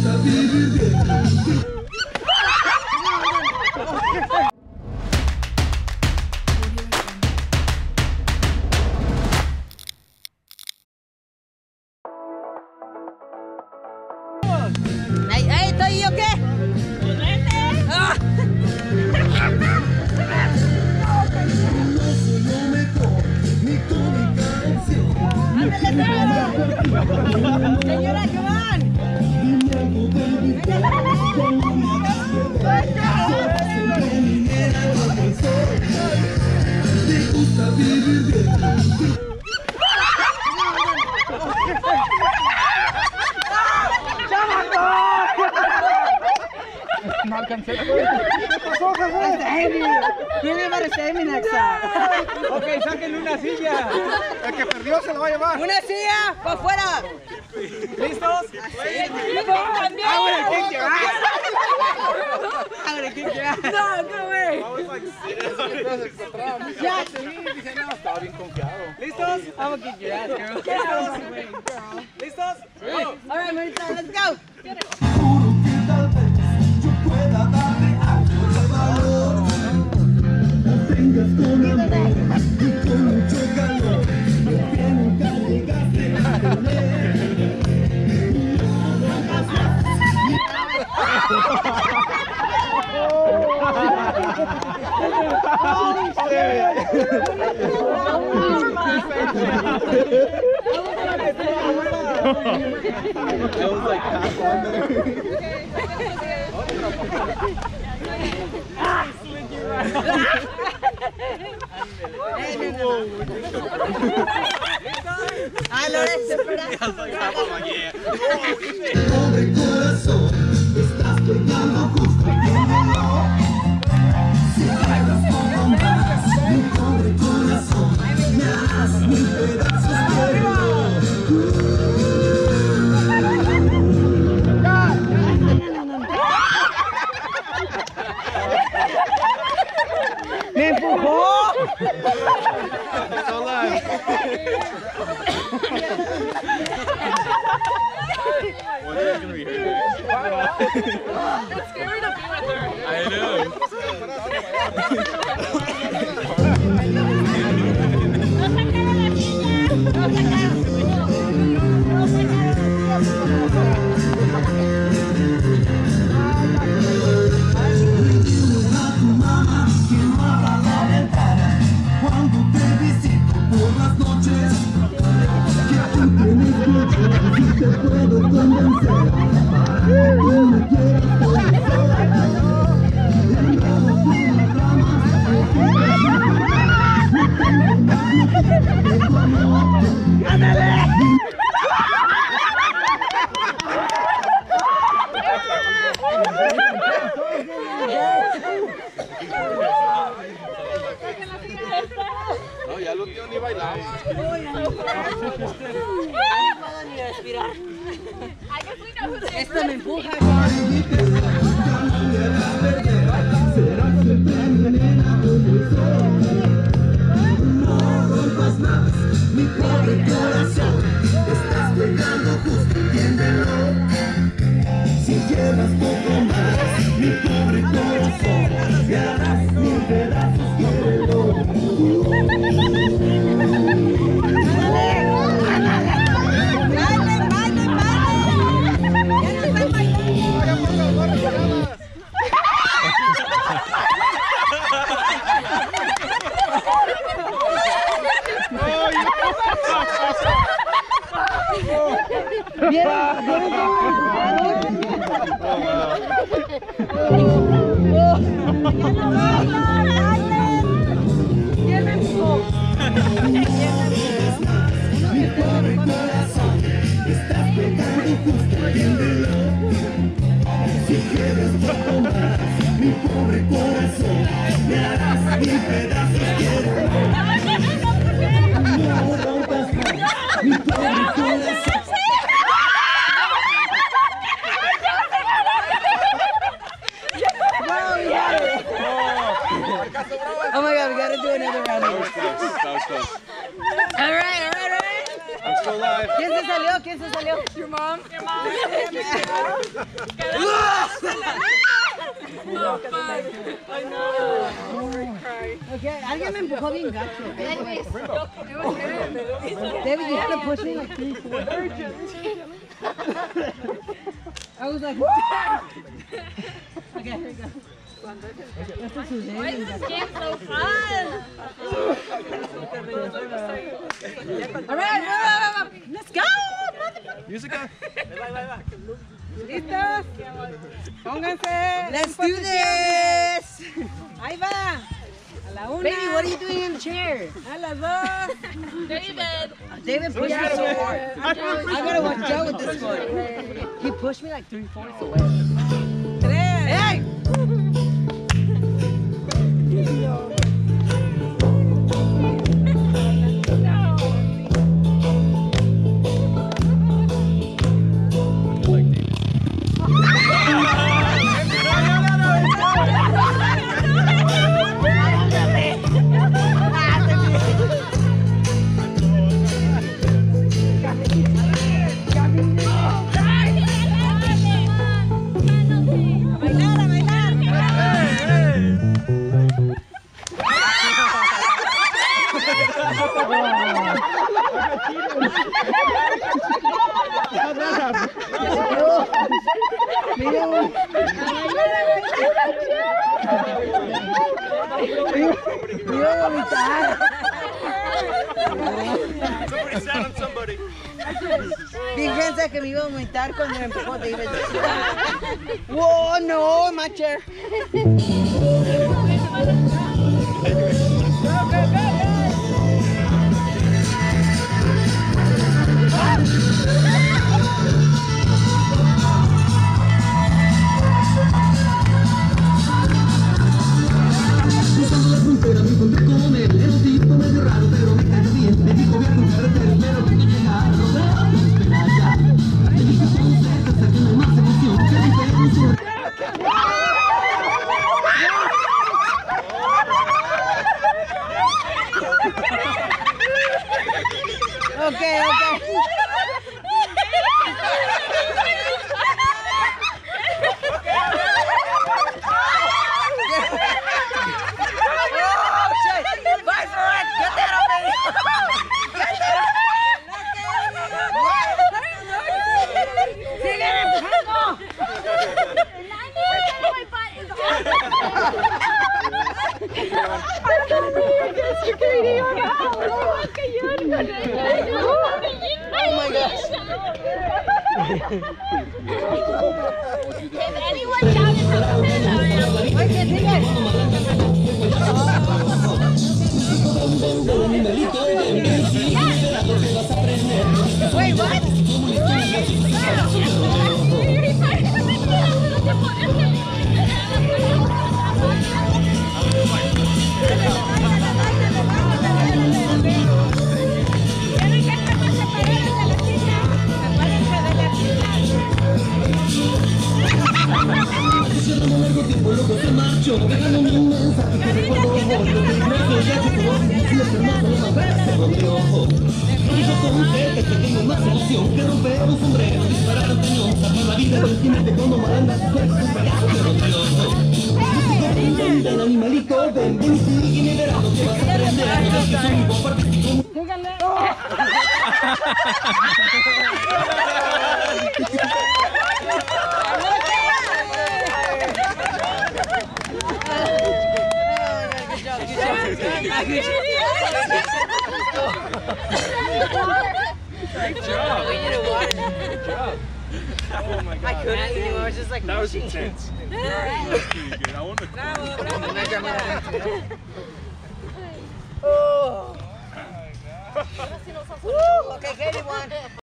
¡Ahí estoy yo qué! ¡Ah! Señora, come on. No alcancé. Tiene para Amy next time. Ok, sáquenle una silla. El que perdió se lo va a llevar. Una silla para afuera. ¿Listos? Ahora kick your ass. Ahora kick your ass. No, no way. Ya, dice no, estaba bien confiado. ¿Listos? I'm gonna kick your ass, girl. ¿Listos? All right, Marita, let's go. Ah, Lorenzo, espera. Pobre corazón, estás pegando justo, entiéndelo. Si bailas como más, mi pobre corazón, me harás mil pedazos, quiero. ¡Me empujó! It's scary to be with her. I know. Cuando te visito por las noches, que tú tienes mucho y te puedo convencer. Que tú me quieras conocer. Entrado por las ramas, ¡ándale! No, ya lo tío ni bailaba. No puedo ni respirar. I guess we know who this is. Esto me empuja. Serás siempre mi nena como el sol. No rompas más mi pobre corazón. Estás pegando justo, entiéndelo. Si llevas poco más mi pobre corazón, me harás mil pedazos, quiero. Mi pobre corazón, estás pegando justo, entiéndelo. Si quieres poco más, mi pobre corazón, me harás mil pedazos, quiero. No rompas más, mi pobre corazón. Oh my God, we gotta do another round. That was close. All right. I'm still alive. ¿Quién se salió? ¿Quién se salió? Your mom. Your mom. Oh, fuck. I know. Okay, alguien me empujó bien gacho. It was him. David, you had to push me like 3, 4 times. I was like, okay, here we go. Esto sucede. Why is this game so fun? All right, let's go. Música. ¿Listos? Pónganse. Let's do this. Ahí va. A la una. Baby, what are you doing in the chair? A las dos. David. David pushed me so hard. I gotta watch out with this one. He pushed me like 3/4 away. Hey! Somebody sat on somebody. Fíjense que me iba a vomitar cuando me empujó David. Whoa, no, my chair. Cruzando la frontera me encontré con él. Era un tipo medio raro, pero me cayó bien. Me dijo viaje en carretera, pero que llegar. No me espera ya. Me dije con certeza que no hay más emoción que romper un sueño. Okay. Oh my gosh. If anyone shouted Wait, what? Dejándome un mensaje que recuerdo hoy. Lo que creo que ya te puedo decir es hermoso, no verse con mi ojo. Dijo con certeza que tengo más emoción que romper un sombrero, disparar un cañón, salvar la vida del jinete cuando malanda su cuerpo, un payaso que rompe los ojos. Ven, animalito, ven, ven y me verás lo que vas a aprender. No ves que soy un poco artístico. Great job. We need a water. Good job. Oh my God. I couldn't anymore. I was just like, That was intense. That was pretty good. I want the Oh. Woo. Okay, Katie won.